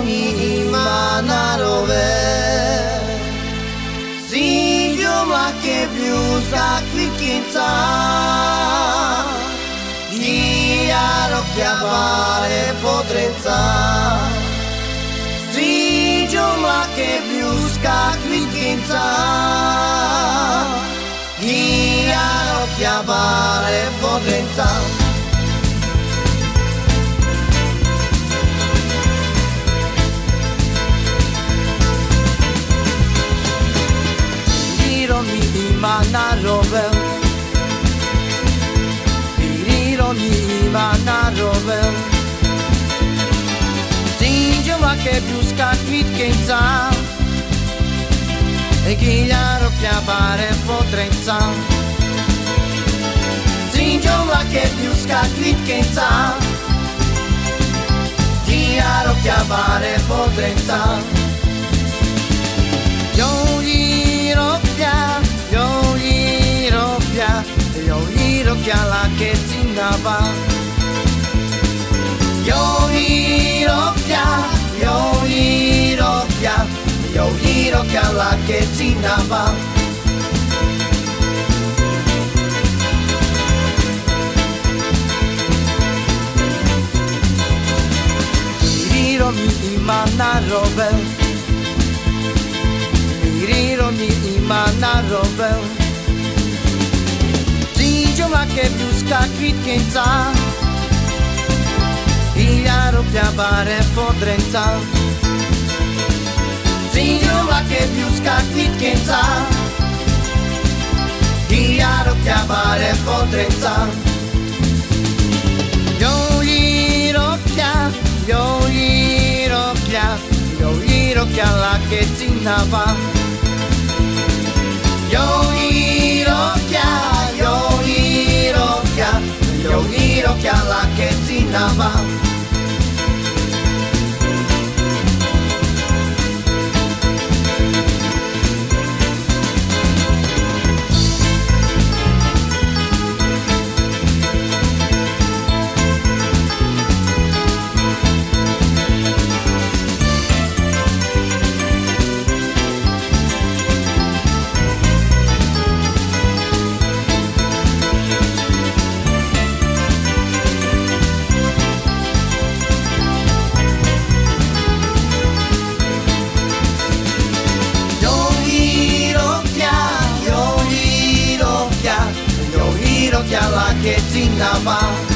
ogni mano si giova che più sacrifica chi ha lo chiamare potrenza si giova che più sacrifica chi ha lo chiamare potrenza. Manarove, Pirironi Manarove, Singiova che più scacquit che in sa, e chi gli ha chiamare potrenza. Singiova che più scacquit che in sa, chi ha chiamare potrenza. Yo iro la che zingava yo iro la che zingava Miriro mi manarove Miriro mi manarove ma che più scacquit che in sa Igliaro chiamare potrenza Signora che più scacquit che in sa Igliaro chiamare potrenza Yo iro la che zinava Yo iro la che zinava la che zingava